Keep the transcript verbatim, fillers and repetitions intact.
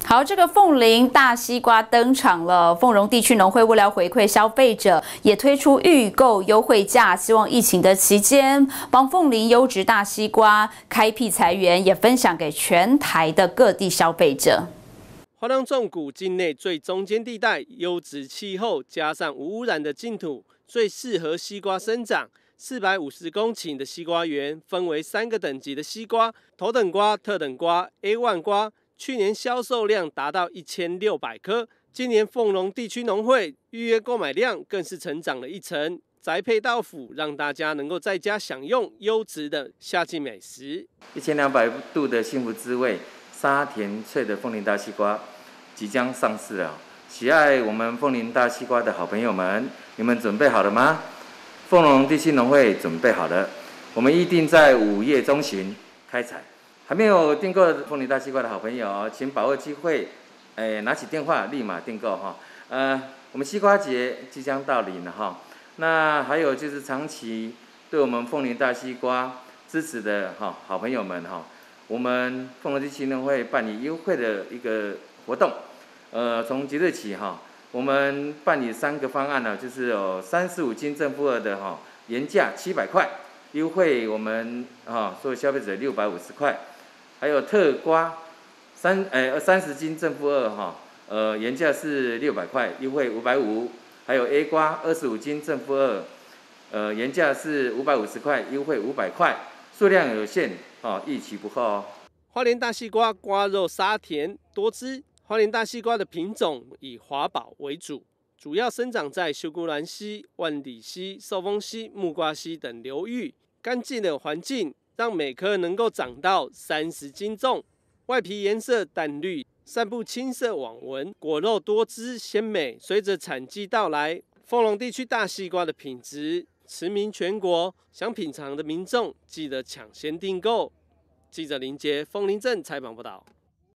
好，这个凤林大西瓜登场了。凤荣地区农会为了回馈消费者，也推出预购优惠价，希望疫情的期间帮凤林优质大西瓜开辟财源，也分享给全台的各地消费者。 花东纵谷境内最中间地带，优质气候加上无污染的净土，最适合西瓜生长。四百五十公顷的西瓜园分为三个等级的西瓜：头等瓜、特等瓜、A 一 瓜。去年销售量达到一千六百颗，今年凤荣地区农会预约购买量更是成长了一成，宅配到府，让大家能够在家享用优质的夏季美食。 一千两百度的幸福滋味，沙甜脆的凤林大西瓜即将上市了。喜爱我们凤林大西瓜的好朋友们，你们准备好了吗？凤荣地区农会准备好了，我们预定在五月中旬开采。还没有订购凤林大西瓜的好朋友，请把握机会，诶，拿起电话立马订购哈。呃，我们西瓜节即将到临了哈。那还有就是长期对我们凤林大西瓜支持的哈好朋友们哈，我们凤荣地区农会办理优惠的一个活动。呃，从即日起哈，我们办理三个方案呢，就是有三十五斤正负二的哈，原价七百块，优惠我们哈所有消费者六百五十块。还有特瓜三呃三十斤正负二哈，呃原价是六百块，优惠五百五。还有 A 瓜二十五斤正负二，呃原价是五百五十块，优惠五百块，数量有限哦，一期不后哦。 花莲大西瓜瓜肉沙甜多汁，花莲大西瓜的品种以华宝为主，主要生长在秀姑峦溪、万里溪、寿丰溪、木瓜溪等流域，干净的环境让每颗能够长到三十斤重，外皮颜色淡绿，散布青色网纹，果肉多汁鲜美。随着产季到来，凤荣地区大西瓜的品质驰名全国，想品尝的民众记得抢先订购。记者林杰，凤林镇采访报道。